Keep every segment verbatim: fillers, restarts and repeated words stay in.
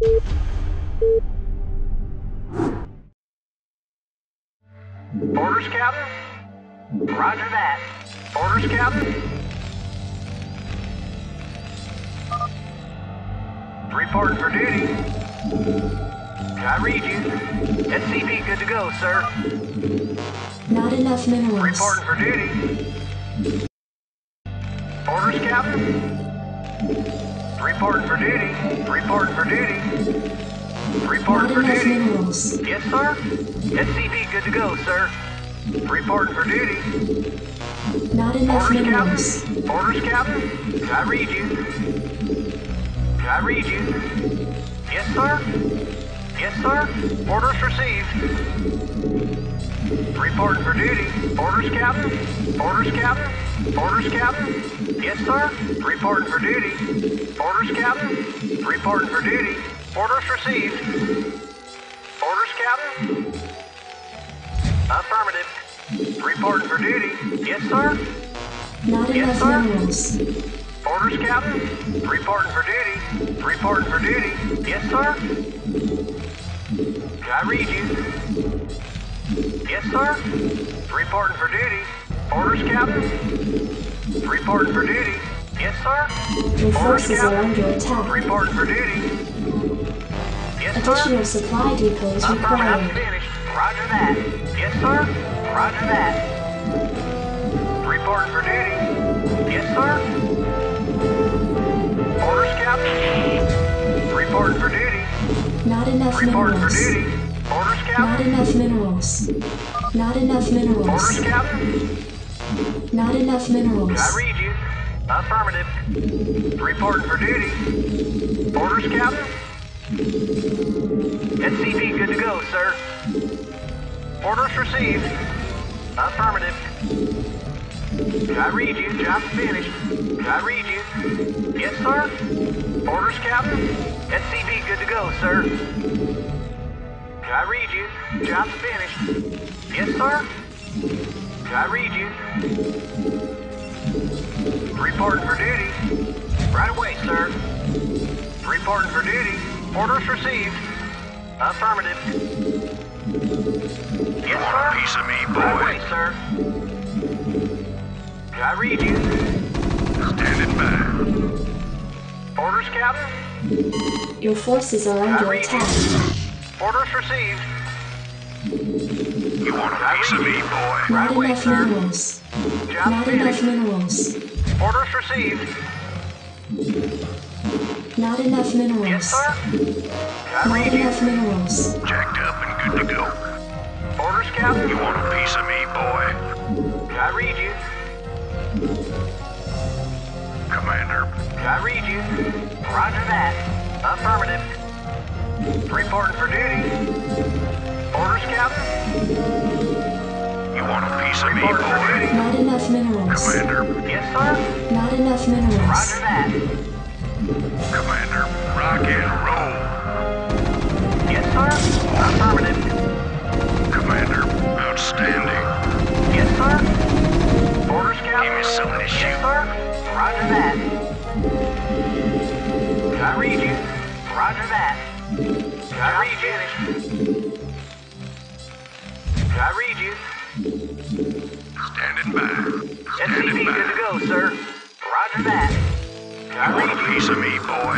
Orders, Captain? Roger that. Orders, Captain? Reporting for duty. I read you. S C V good to go, sir. Not enough minerals. Reporting for duty. Orders, Captain? Reporting for duty. Reporting for duty. Reporting for duty. Minerals. Yes, sir. S C V good to go, sir. Reporting for duty. Not enough Orders, minerals. Captain? Orders, Captain? I read you. I read you. Yes, sir. Yes, sir. Orders received. Reporting for duty. Orders, Captain? Orders, Captain? Orders, Captain? Yes, sir. Reporting for duty. Orders, Captain? Reporting for duty. Orders received. Orders, Captain? Affirmative. Reporting for duty. Yes, sir. Not Yes, enough sir. minerals. Orders, Captain? Reporting for duty. Reporting for duty. Yes, sir. I read you. Yes, sir. Reporting for duty. Orders, Captain? Reporting for duty. Yes, sir. Your Orders, forces are Captain? under attack. Reporting for duty. Yes, Additional sir. supply depots Affirmative. required. Finished. Roger that. Yes, sir. Roger that. Reporting for duty. Yes, sir. Orders, Captain. Reporting for duty. Not enough Reporting for minerals. duty. Orders, Not Captain. enough minerals. Not enough minerals. Orders, Captain. Not enough minerals. I read you. Affirmative. Reporting for duty. Orders, Captain. S C V good to go, sir. Orders received. Affirmative. I read you. Job finished. I read you. Yes, sir. Orders, Captain. S C V good to go, sir. I read you. Job finished. Yes, sir. I read you. Reporting for duty. Right away, sir. Reporting for duty. Orders received. Affirmative. Yes, sir. Piece of me, boy. Right away, sir. I read you. Standing by. Orders, Captain. Your forces are I under read attack. you. Orders received. You want a piece of me, boy? Right Not away, enough sir. minerals. Job Not finished. enough minerals. Orders received. Not enough minerals. Yes, sir. I Not read you. enough minerals. Jacked up and good to go. Orders, Captain. You want a piece of me, boy? I read you. Commander, I read you. Roger that. Affirmative. Reporting for duty. Orders, Captain. you want a piece of me, Reporting for boy? duty. Not enough minerals. Commander, Yes, sir. Not enough minerals. Roger that. Commander, rock and roll. Yes, sir. Affirmative. Commander, outstanding. Yes, sir. Orders, Captain. Give me something to Yes, shoot. sir. Roger that. I read you. Roger that. I read you. I read you. Standing by. S C V Standing good to by. go, sir. Roger that. I You want a read piece you. of me, boy?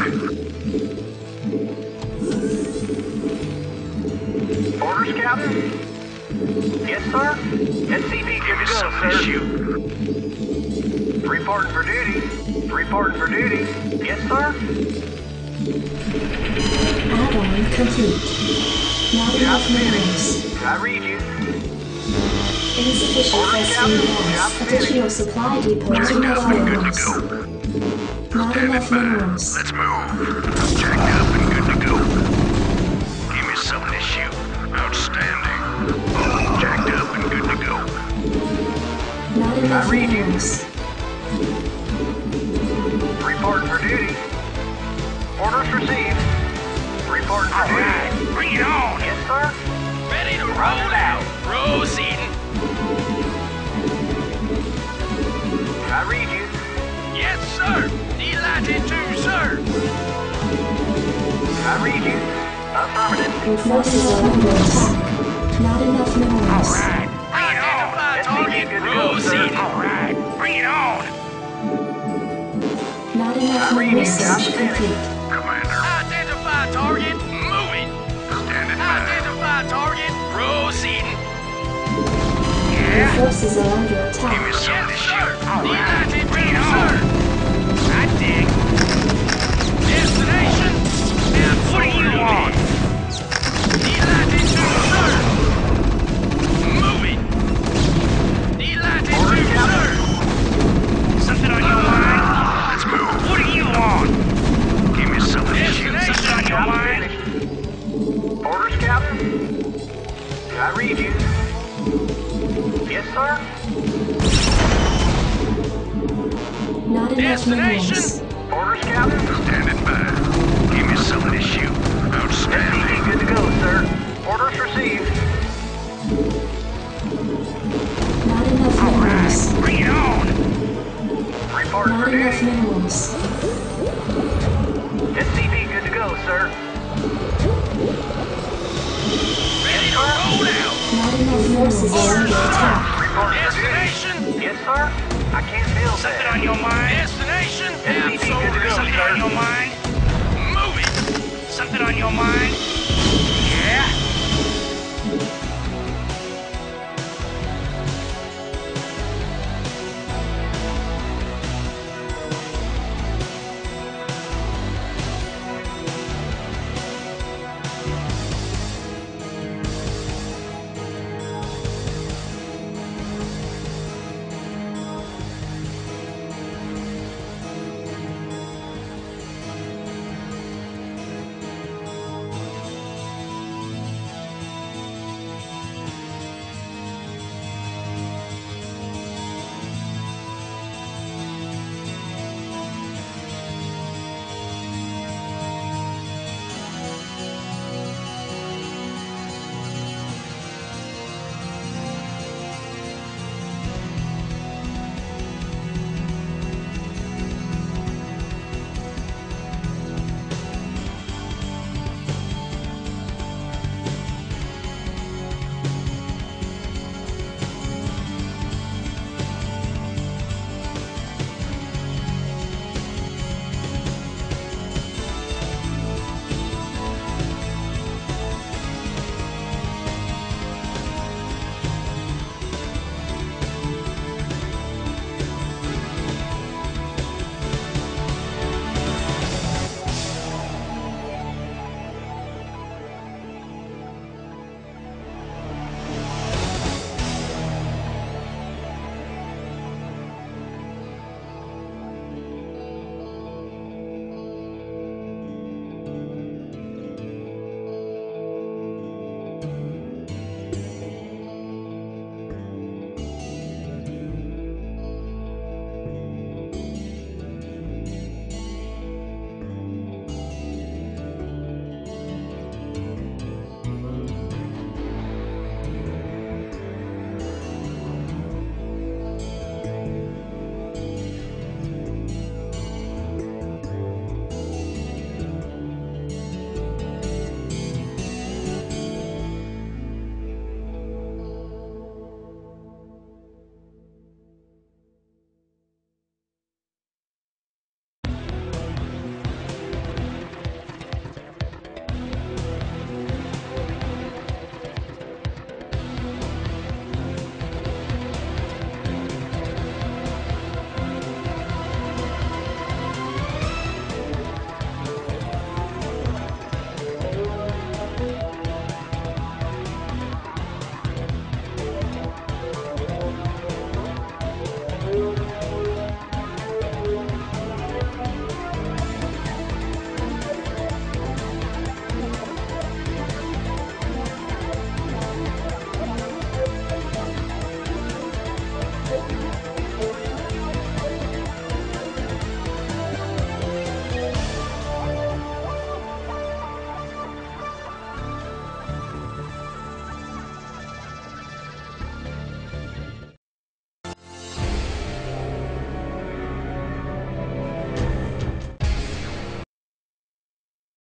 Orders, Captain. Yes, sir. S C V Give good me to go, something to sir. shoot. Reporting for duty. Reporting for duty. Yes, sir. Add-on complete. Not Job enough finished. minerals. I read you. Insufficient Orders, S Captain. C Job gas. finished. Additional supply depots Jacked up and good required. to go. Not Standing enough by. minerals. Let's move. Jacked up and good to go. Give me something to shoot. Outstanding. Jacked up and good to go. Not enough read you. minerals. Reporting for duty. Orders received. Reporting for duty. Bring it on. Yes, sir. Ready to roll Roger out. that. Proceeding. I read you. Yes, sir. Delighted to, sir. I read you. Affirmative. Your forces are under attack. Not enough minerals. Alright, bring it on! S C V good to go, sir. Proceed! Alright, bring it on! Not enough I read mineral you. research Copy. complete. Commander, Identify target, moving! standing by. Identify target, proceeding! Your Yeah? forces are under Give me attack. some of Yes, this sir! shit. All right. United, bring it on! I dig. Destination, absolutely. What do you want? United, sir! Moving! United, Order, sir! Something on your mind? Let's move. What do you want? Give me some of this shit. Destination on your Job mind? finished. Orders, Captain? I read you. Yes, sir? Not enough Destination. minerals. Orders, Captain? Standing by. Give me some of this shit. S C V Outstanding. good to go, sir. Orders received. Not enough minerals. Bring it on! Report Not for enough duty. minerals. S C V good to go, sir. Ready to roll out! Not enough forces are under attack. Report for duty. Destination! Yes, sir? I can't feel Something that. on your mind? Destination? S C V good to Absolutely. go, Something sir. on your mind?